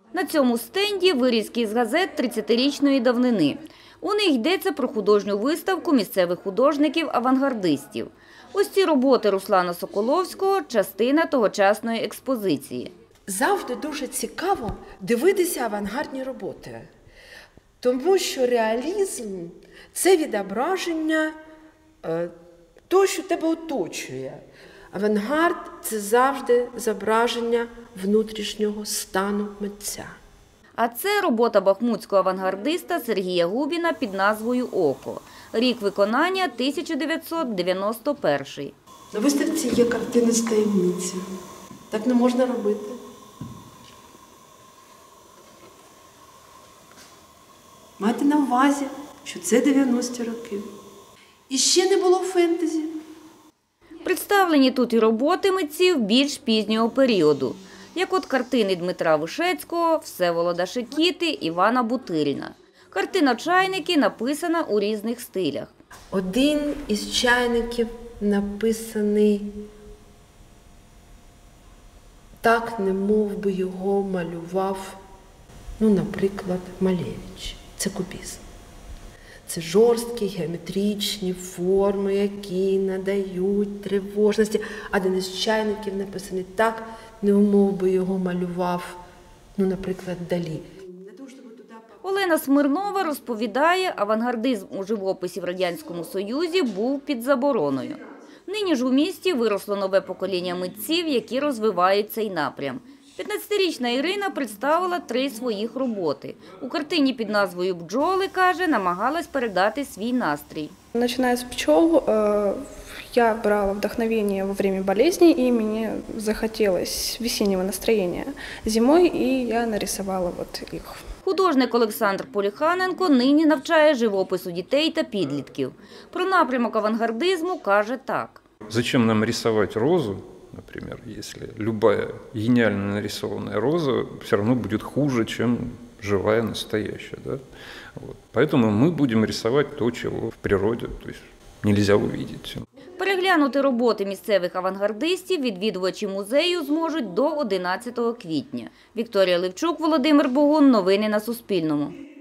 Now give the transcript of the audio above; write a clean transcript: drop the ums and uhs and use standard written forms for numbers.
На цьому стенді вирізки з газет 30-річної давнини. У них йдеться про художню виставку місцевих художників-авангардистів. Ось ці роботи Руслана Соколовського – частина тогочасної експозиції. Завжди дуже цікаво дивитися авангардні роботи, тому що реалізм – це відображення того, що тебе оточує. Авангард – це завжди зображення внутрішнього стану митця. А це робота бахмутського авангардиста Сергія Губіна під назвою «Око». Рік виконання – 1991. На виставці є картини з таємниці. Так не можна робити. Майте на увазі, що це 90-ті роки. І ще не було фентезі. Представлені тут і роботи митців більш пізнього періоду, як от картини Дмитра Вишецького, Всеволода Шекіти, Івана Бутиріна. Картина «Чайники» написана у різних стилях. Один із чайників написаний так, немов би його малював, наприклад, Малевич. Це кубізм. Це жорсткі геометричні форми, які надають тривожності. Один із чайників написаний так, немов би його малював, наприклад, Далі. Олена Смирнова розповідає, авангардизм у живописі в Радянському Союзі був під забороною. Нині ж у місті виросло нове покоління митців, які розвивають цей напрям. 15-річна Ірина представила 3 своїх роботи. У картині під назвою «Бджоли», каже, намагалась передати свій настрій. Начиная с пчел, я брала вдохновение во время болезни, и мне захотелось весеннего настроения зимой, и я нарисовала вот их. Художник Олександр Поліханенко нині навчає живопису дітей та підлітків. Про напрямок авангардизму каже так. Зачем нам рисовать розу, например, если любая гениально нарисованная роза все равно будет хуже, чем живая, настоящая. Да? Вот. Поэтому мы будем рисовать то, чего в природе то есть, нельзя увидеть. Переглянути роботи місцевих авангардистів відвідувачі музею зможуть до 11 квітня. Вікторія Левчук, Володимир Богун. Новини на Суспільному.